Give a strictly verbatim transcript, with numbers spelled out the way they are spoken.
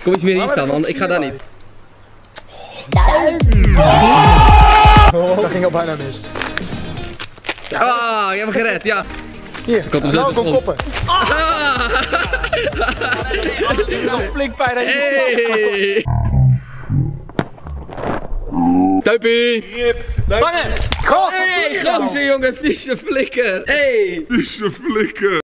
Kom iets meer hier staan, man. Ik ga daar niet. Oh, dat ging al bijna mis. Ah, je hebt hem gered, ja. Hier, komt hem zo nou, op kom ons. koppen. Nog flink pijn dat je Hey! Tuipie! vangen! Gas! Hey, gozer jongen, vieze flikker! Hey! Vieze flikker.